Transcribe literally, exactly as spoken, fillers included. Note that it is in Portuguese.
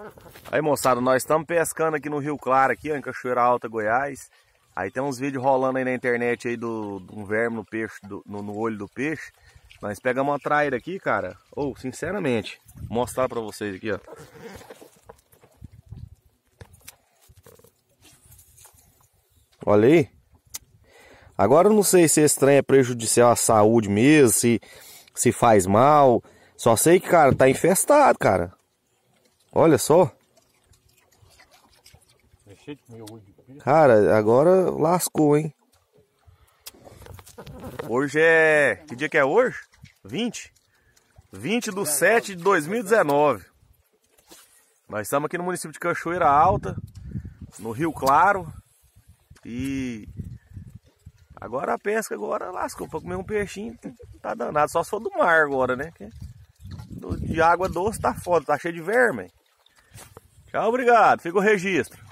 Aí, moçada, nós estamos pescando aqui no Rio Claro, aqui, ó, em Cachoeira Alta, Goiás. Aí tem uns vídeos rolando aí na internet aí do, do um verme no peixe, do, no, no olho do peixe. Nós pegamos uma traíra aqui, cara. Ou, oh, sinceramente, vou mostrar pra vocês aqui, ó. Olha aí. Agora eu não sei se esse trem é prejudicial à saúde mesmo, se, se faz mal. Só sei que, cara, tá infestado, cara. Olha só. Cara, agora lascou, hein? Hoje é... Que dia que é hoje? vinte? vinte de sete de dois mil e dezenove. Nós estamos aqui no município de Cachoeira Alta, no Rio Claro. E... agora a pesca agora lascou. Pra comer um peixinho tá danado. Só se for do mar agora, né? De água doce tá foda, tá cheio de verme. Tchau, obrigado. Fica o registro.